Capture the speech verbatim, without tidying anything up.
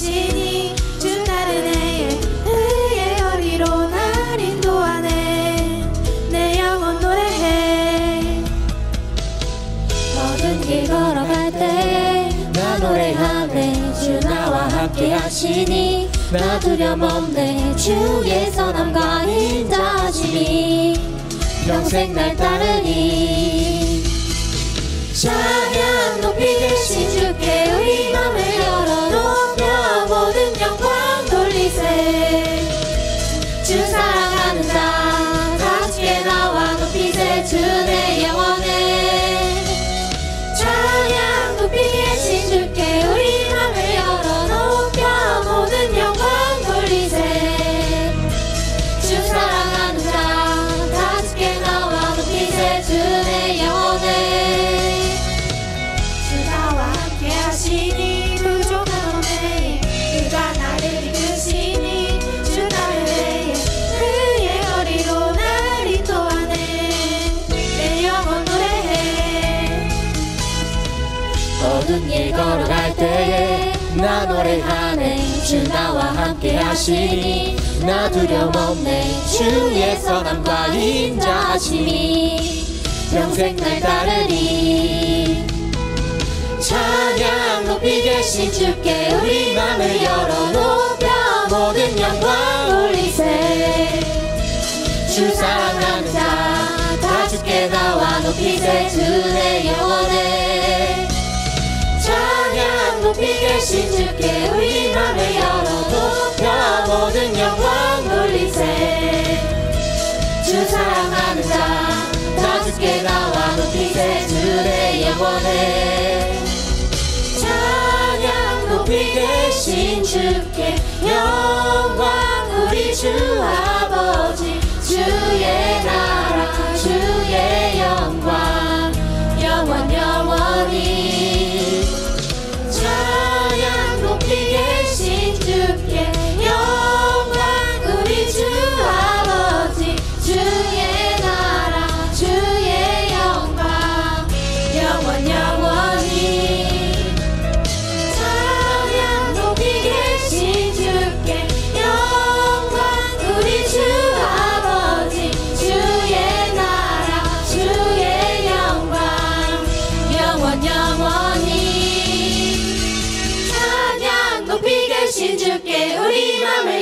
계시니 주 다른 애의 의의 어리로 날 인도하네. 내 영혼 노래해. 모든 길 걸어갈 때 나 노래하네. 주 나와 함께 하시니 나 두려움 없네. 주의 선함과 인자하심이 평생 날 따르니. 찬양 높이 계신 주께 우리 맘을 열어 높여 모든 영광 돌리세. 주 사랑하는 자 다 함께 나와 높이세. 주 내 영혼에. 찬양 높이 계신 주께 우리 맘을 열어 높여 모든 영광 돌리세. 주 사랑하는 자 다 함께 나와 높이세. 주 내 영혼에. 주 나와 함께 하시니 부족한 없네. 그가 나를 이끄시니 주 나를 내 그의 어리로 날 인도하네. 내 영혼 노래해. 모든 길 걸어갈 때에 나 노래하네. 주 나와 함께 하시니 나 두려움 없네. 주의 선함과 인자하심이 평생 날 따르리. 찬양 높이 계신 주께 우리 맘을 열어 높여 모든 영광 돌리세. 주 사랑하는 자 다 주께 나와 높이세. 주 내 영혼에. 찬양 높이 계신 주께 우리 맘을 열어 높여 모든 영광 돌리세. 주 사랑하는 자 다 주께 나와 높이세. 주 내 영혼에. 찬양 높이 계신 주께 영광 우리 주 아버지. 주의 나라 주의 영광 영원 영원히. 찬양 높이 계신 주께 영광 우리 주 아버지. 주의 나라 주의 영광 영원 영원히. 찬양 높이 계신 주께 영광 우리 주 아버지. 주의 나라 주의 영광 영원 영원히. 찬양 높이 계신 주께 우리 맘을